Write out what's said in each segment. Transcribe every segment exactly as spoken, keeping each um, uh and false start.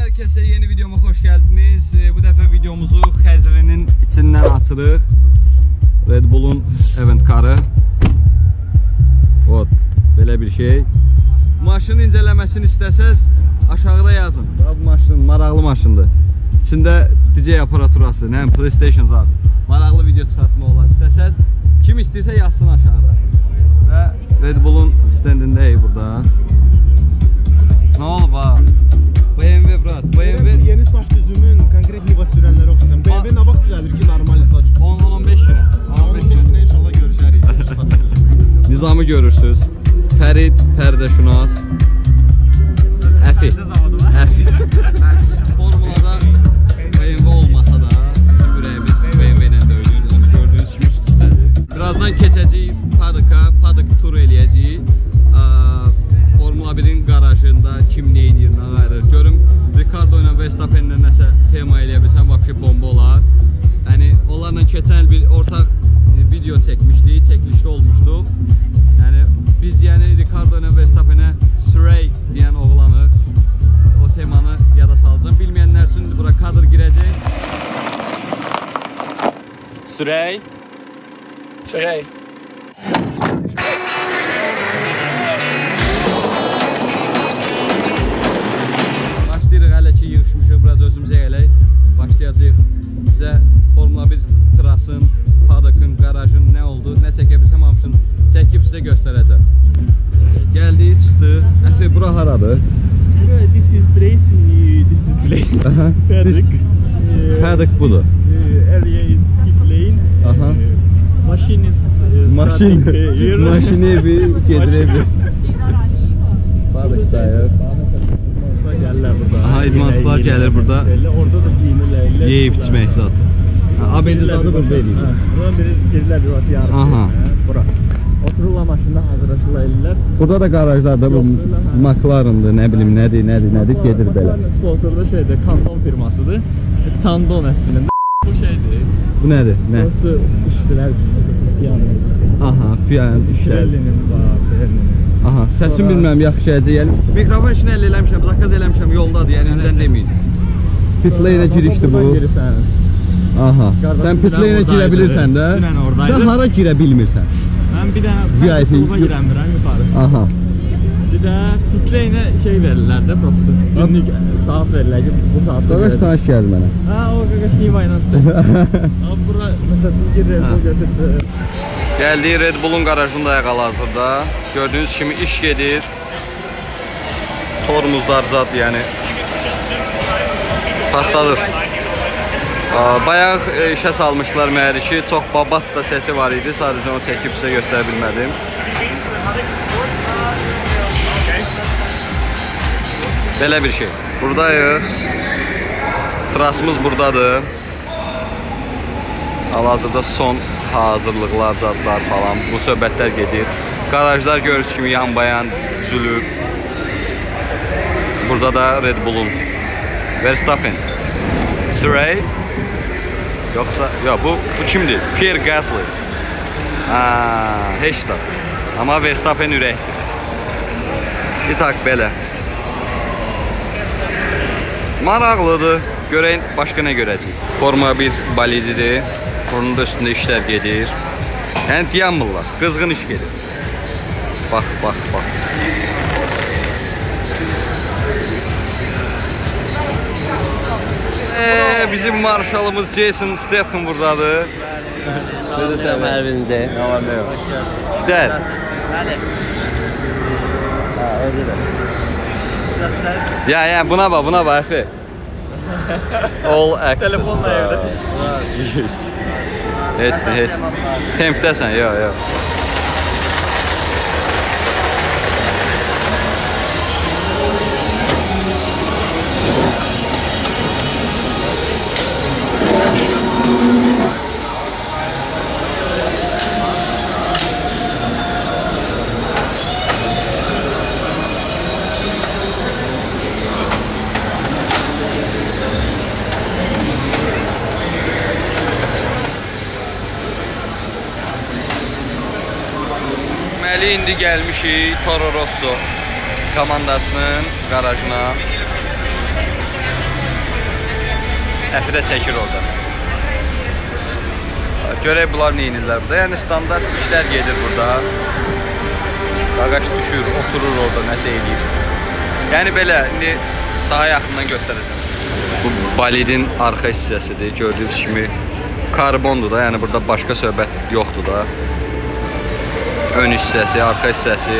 Herkese yeni videoma hoş geldiniz. Bu dəfə videomuzu Xəzrinin içindən açırıq. Red Bull'un event karı. Ot, belə bir şey. Maşının incələməsini istəsəz aşağıda yazın. Bu maşın maraqlı maşındır. İçində D J aparaturası, nəm PlayStation zat. Maraqlı video çıxartma olan istəsəz kim istəyirsə yazsın aşağıda. Və Red Bull'un stendindəyik burada. Ne oldu ba? B M W brat, B M W yeni saç düzümün konkret niva sürənləri oxusan. B M W nə vaxt düzəlir ki, normal saç? on on beş günə. on beş günə inşallah görüşərik. Nizamı görürsüz. Fərid Pərdəşünas. Əfi. Əfi. Formulada B M W olmasa da bizim ürəyimiz B M W ilə döyülür. Onu gördüyünüz kimi üst üstədir. Birazdan keçəcəyik Paddock'a, Paddock tur eləyəcəyik. Formula birin garajında kim neyin yerinə qayırır. Görüm Ricardo ilə Verstappen'lə nəsə tema eləyə bilsəm, vaqti bomba olar. Yəni onlarla keçən bir ortaq video çəkmişdik, çəkilişdə olmuşduq. Yəni biz yəni Ricardo ilə Verstappen'ə Stray deyən oğlanı o temanı yada salacağım. Bilməyənlər üçün bura kadr girəcək. Stray. Stray. Yığışmışıq, biraz özümüzə gələk, başlayacaq. Sizə Formula bir trasın, Paddock'ın, garajın nə oldu, nə çəkə bilsəm hamısını çəkib sizə göstərəcəm. Gəldik, çıxdıq. Əfi, bura haradır? This is place, this is plane. Paddock. Paddock budur. Area is pit lane. Aha. Machine is Maşin, maşini bir gedirədir. Paddock sayır. Aha, idmansızlar gəlir burada. Orada da giyinirlər. Yeyib içmək zat. A B D zadı burada eləyir. Bura bir girilər bir vaxt yarım. Aha. Bura. Otururlar maşında hazırlaşırlar eləyirlər. Burada da garajlarda bu McLaren'dır, nə bilim, nədir, nədir, nədir, gedir belə. Sponsoru da şeydir, Kanton firmasıdır. Tandon əslində. Bu şeydir. Bu nədir? Nə? Burası işçilər üçün, məsələn, piano. Aha, piano işlər. Pirellinin var, Pirellinin. Aha, səsim bilməm, yaxşı gələcək. Mikrofon işini əllə eləmişəm, zakaz eləmişəm, yoldadır, yəni öndən deməyin. Pit lane'ə girişdi bu. Aha, sən pit lane'ə girə bilirsən də. Sən hara girə bilmirsən? Mən bir dənə kluba girəmirəm yuxarı. Aha. Bir də pit lane'ə şey verirlər də, prosto. Günlük saat verirlər ki, bu saatda. Qaqaş tanış gəldi mənə. Ha, o qaqaş Niva ilə çək. Abi bura, məsələn, gir Red Bull götürsün. Gəldik Red Bull'un qarajındayıq hal-hazırda. Gördüyünüz kimi iş gedir. Tormuzlar zat, yəni partladır. Bayaq işə salmışlar məhəri ki, çox babat da səsi var idi. Sadəcə onu çəkib sizə göstərə bilmədim. Belə bir şey. Buradayıq. Trasımız buradadır. Hal-hazırda son hazırlıqlar, zadlar falan, bu söhbətlər gedir. Garajlar görürüz kimi yan-bayan düzülüb. Burada da Red Bull'un Verstappen, Stray, yoxsa, yox, bu, bu kimdir? Pierre Gasly. Haa, heç də. Amma Verstappen ürəkdir. Bir tak belə. Maraqlıdır. Görəyin, başqa nə görəcəyik? Formula bir balididir. Onun da üstündə işlər gedir. Yəni dayanmırlar, qızğın iş gedir. Bax, bax, bax. Eee, bizim marşalımız Jason Statham buradadır. Salam Ervinizə. Nə var, nə yox? İşlər. Bəli. Ha, özü də. Ya, ya, buna bax, buna bax, Əfi. All access. Telefonla evdə tək. Heç nə, heç. Tempdəsən, yox, yox. Deməli, indi gəlmişik Toro Rosso komandasının qarajına. Əfi də çəkir orada. Görək bunlar nə edirlər burada. Yəni standart işlər gedir burada. Qaqaş düşür, oturur orada, nəsə eləyir. Yəni belə, indi daha yaxından göstərəcəm. Bu bolidin arxa hissəsidir. Gördüyünüz kimi karbondur da, yəni burada başqa söhbət yoxdur da. Ön hissəsi, arxa hissəsi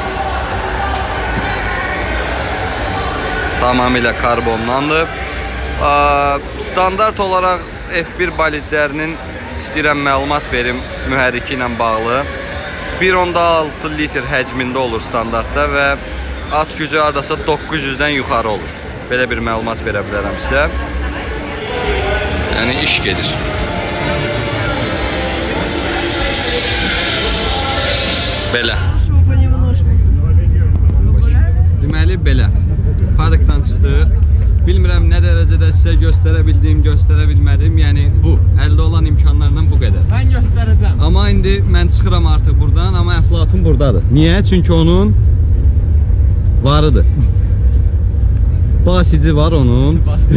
tamamilə karbondandır. Standart olaraq F bir bolidlərinin istəyirəm məlumat verim mühərriki ilə bağlı. bir nöqtə altı litr həcmində olur standartda və at gücü hardasa doqquz yüzdən yuxarı olur. Belə bir məlumat verə bilərəm sizə. Yəni iş gedir. Belə. Deməli belə. Paddockdan çıxdıq. Bilmirəm nə dərəcədə sizə göstərə bildiyim, göstərə bilmədim. Yəni bu, əldə olan imkanlarla bu qədər. Mən göstərəcəm. Amma indi mən çıxıram artıq buradan, amma əflatun buradadır. Niyə? Çünki onun varıdır. Basici var onun.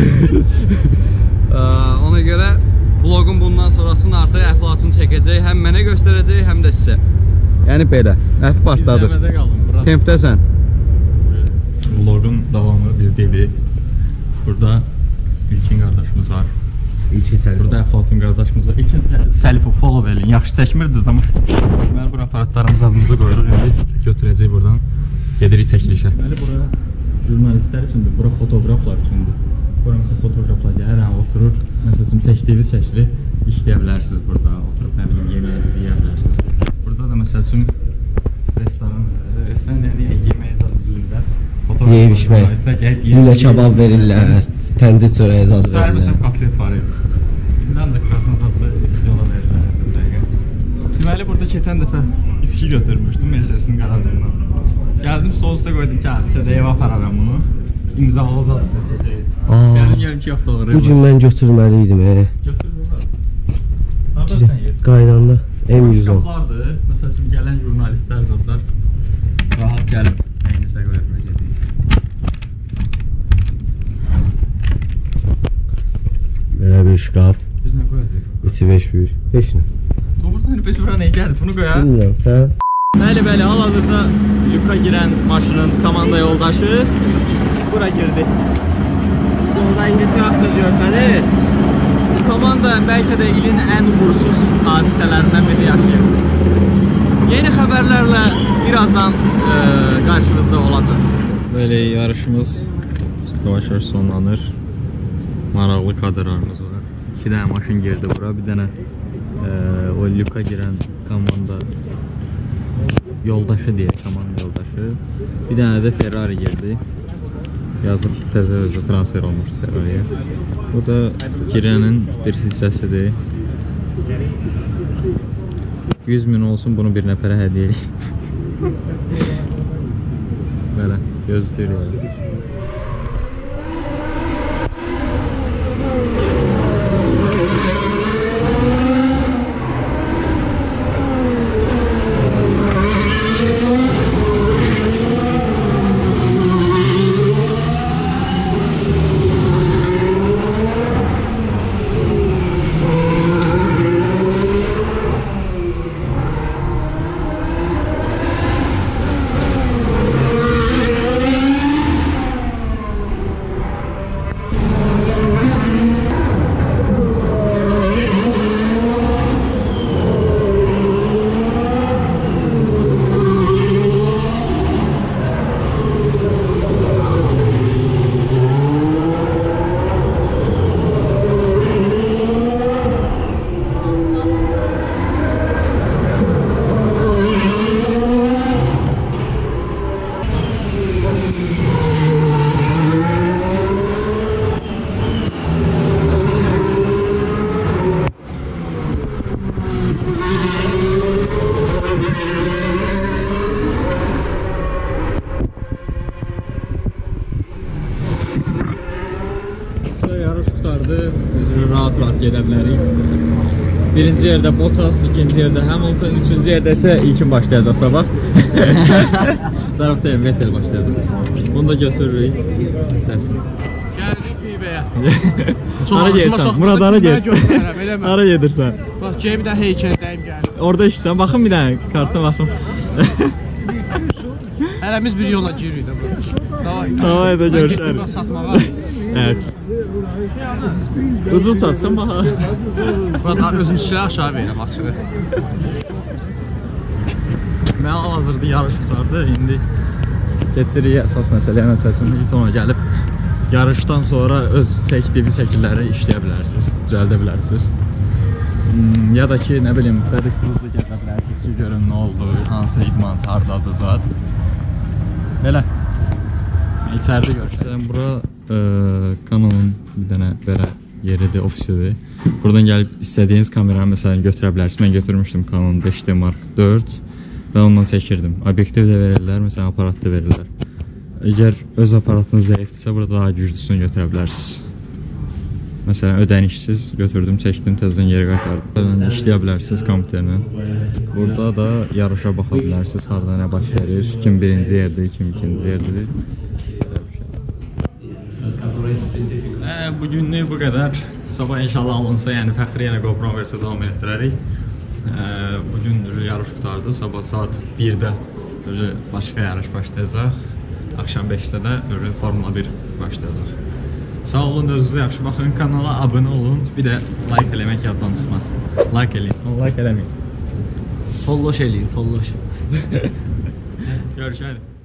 Ona görə vlogun bundan sonrasını artıq əflatun çəkəcək. Həm mənə göstərəcək, həm də sizə. Yəni belə, əf partdadır. Tempdəsən. Vlogun davamı bizdeydi. Burada İlkin qardaşımız var. İlkin Səlifov. Burada Əflatun qardaşımız var. İlkin Səlifov follow eləyin. Yaxşı çəkmirdiniz amma. Deməli, bura aparatlarımız adımızı qoyuruq. İndi götürəcək buradan. Gedirik çəkilişə. Deməli, bura jurnalistlər üçündür. Bura fotoqraflar üçündür. Bura məsələn fotoqraflar hər an oturur. Məsələn, çəkdiyiniz şəkli işləyə bilərsiniz burada. Oturub, nə bilim, yeməyinizi yeyə bilərsiniz. Burada da məsəl üçün restoran, restoran deyəndə yemək zad düzürlər. Yeyib içmək. Lülə kebab verirlər, təndir çörəyi zad verirlər. Səhər məsələn qatlet var. Bundan da krasna zadlı yola verirlər. Deməli, burada keçən dəfə içki götürmüşdüm Mercedes-in qarajından. Gəldim, sol üstə qoydum ki, sizə evə apararam bunu. İmzalı zad. Gəldim, gəldim ki, yox doğru. Bu gün mən götürməli idim. Götürdüm. Haradasən yer? Qaynanda M yüz on. Şkaflardır. Məsəl üçün gələn jurnalistlər zadlar rahat gəlib. Nəyinisə qoyarım. Belə bir şkaf. Biz nə qoyacaq? İçi beş bir. Heç nə. Doğrudan biz bura nəyə gəldik? Bunu qoyaq. Bilmirəm, sən? Bəli, bəli, hal-hazırda Lüka girən maşının komanda yoldaşı bura girdi. Yolda indi traktor görsədir. Komanda bəlkə də ilin ən uğursuz hadisələrindən biri yaşayır. Yeni xəbərlərlə birazdan e, qarşınızda olacaq. Böyle yarışımız yavaş-yavaş sonlanır. Maraqlı kadrlarımız var. İki dənə maşın girdi bura. Bir dənə e, o Lüka girən komanda yoldaşı deyə, komanda yoldaşı. Bir dənə də Ferrari girdi. Yazıq təzə özü transfer olmuşdu Ferrari'yə. Bu da girənin bir hissəsidir. yüz min olsun, bunu bir nəfərə hədiyyə edeyim. Belə, gözləyir yəni. Yarış qutardı, biz rahat-rahat gedə bilərik. Birinci yerdə Bottas, ikinci yerdə Hamilton, üçüncü yerdə isə ilkin başlayacaq sabah. Zarafda Vettel başlayacaq. Bunu da götürürük hissəsini. Gəldik Qeybəyə. Hara gelirsən? Murad hara gelirsən? Hara gedirsən? Bax, gəl bir də heykəldəyim gəl. Orada işsən. Baxın bir dənə kartına baxın. Hərəmiz bir yola giririk də bu. Davay. Davay da görüşərik. Mən satmağa. Evet. Ucuz satsan baxa. Burada özüm silah aşağı verirəm açığı. Mən hal-hazırda yarış qutardı. İndi keçirik əsas məsələyə. Məsəl üçün ilk ona gəlib yarışdan sonra öz çəkdiyi şəkilləri işləyə bilərsiniz, düzəldə bilərsiniz. Hmm, ya da ki, nə bilim, prediktivli gəzə bilərsiniz ki, görün nə oldu, hansı idmançı hardadır zat. Belə. İçəridə görüşürük. Bura e, Canon'un bir dənə belə yeridir, ofisidir. Buradan gəlib istədiyiniz kameranı məsələn götürə bilərsiniz. Mən götürmüşdüm Canon beş D Mark dörd. Ben ondan çəkirdim. Obyektiv də verirlər, məsələn aparat da verirlər. Əgər öz aparatınız zəifdirsə, burada daha güclüsünü götürə bilərsiniz. Məsələn, ödənişsiz götürdüm, çəkdim, təzədən yeri qaytardım. İşləyə bilərsiniz kompüterlə. Burada da yarışa baxa bilərsiniz, harada nə baş verir, kim birinci yerdir, kim ikinci yerdir. Ə, bugünlük bu qədər. Sabah inşallah alınsa, yəni fəxri yenə GoPro versə davam etdirərik. Ə, bugün yarış qutardı. Sabah saat birdə başqa yarış başlayacaq. Axşam beşdə də Formula bir başlayacaq. Sağ olun, özünüzə yaxşı baxın, kanala abunə olun. Bir də like eləmək yaddan çıxmasın. Like eləyin, like eləməyin. Folloş eləyin, folloş. Görüşərik.